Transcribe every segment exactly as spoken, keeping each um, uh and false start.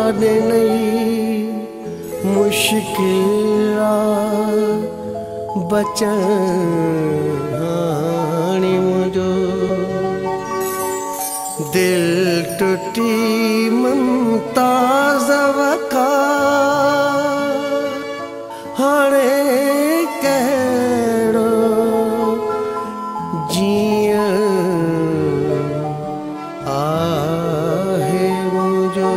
नई मुश्किल बचन हाणी मुझो दिल टूटी मुमताज़ वका हाणे कहिड़ो जीअं आहे मुझो।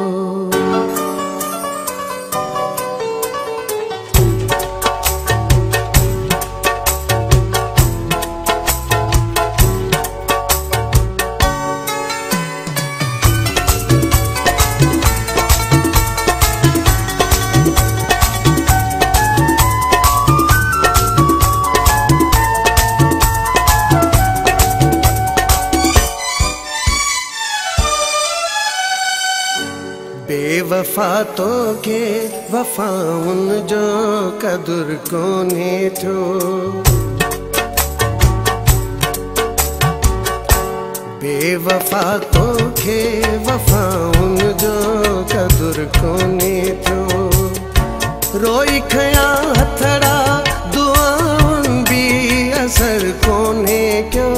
बेवफा तो के वफाउन जो कदुर कोने थो। बेवफा तो के वफाउन जो कदुर कोने थो। रोई खया हथड़ा दुआउन भी असर कोने क्यों।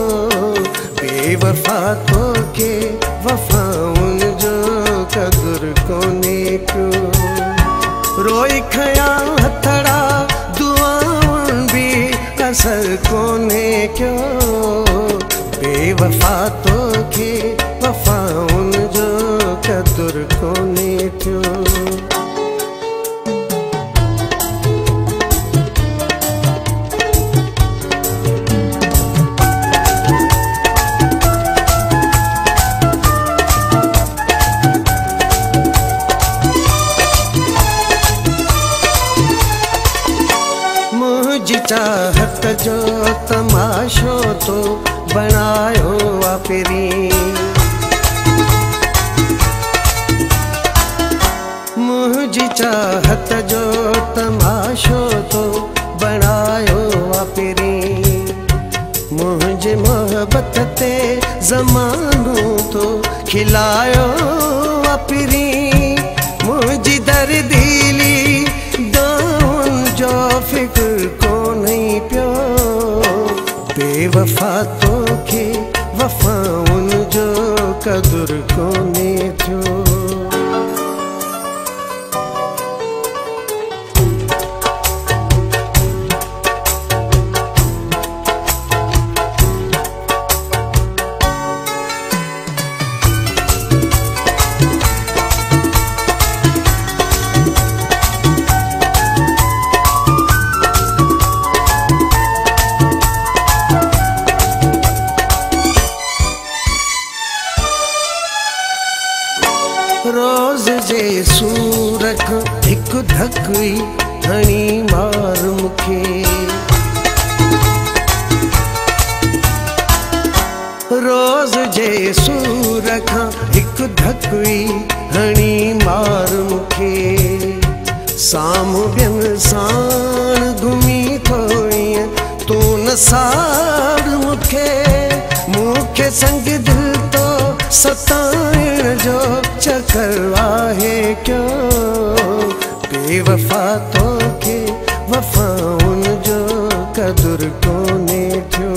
बेवफा तो के वफाउन जो कदुर कोने क्यों। रोई खया हथड़ा दुआउन भी असर कोने क्यों। बेवफा तो के वफाउन जो कदुर कोने क्यों। चाहत जो तमाशो तो बनायो वापरी। मुझी चाहत जो तमाशो तो बनायो वापरी। मुझे मोहब्बत ते ज़मानो तो खिलायो वापरी। मुझी दर्दीली दाउन जो फिक्र को नहीं प्यो। बेवफा तो के वफाउन जो कदुर कोने थो। रोज़ जे सूरख एक धकई हणी मार मुखे। रोज़ जे सूरख एक धकई हणी मार मुखे। साम्हूं ॿियनि साण घुमी थोड़ी तू न साड़ मुखे। मुखे संग दिल तो सताइण जो चक्कर आहे क्यों। बेवफा तो के वफाउन जो कदुर कोने थो।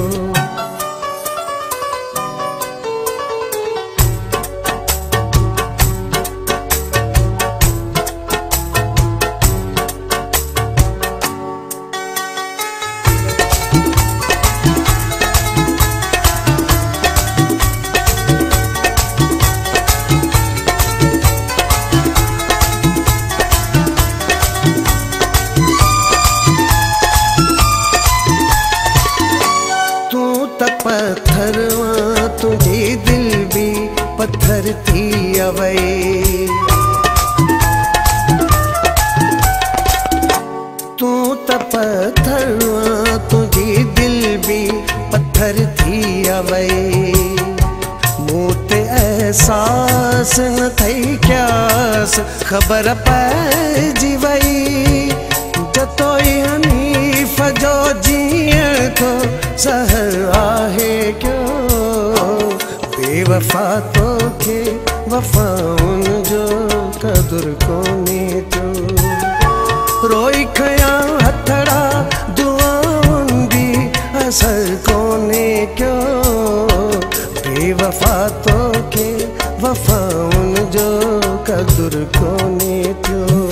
पत्थरवा तुझे दिल भी पत्थर थी अवै। तू त पत्थरवा तुझे दिल भी पत्थर थी अवै। मूते एहसास न थई क्यास खबर पइजी वई। जतोई हनीफ जो जीअण थो सहर आहे क्यों। बेवफा तो के वफाउन जो कोने थियो। रोई खया हथड़ा दुआउन भी असर कोने क्यों। बेवफा तो के वफाउन जो कदुर कोने थियो।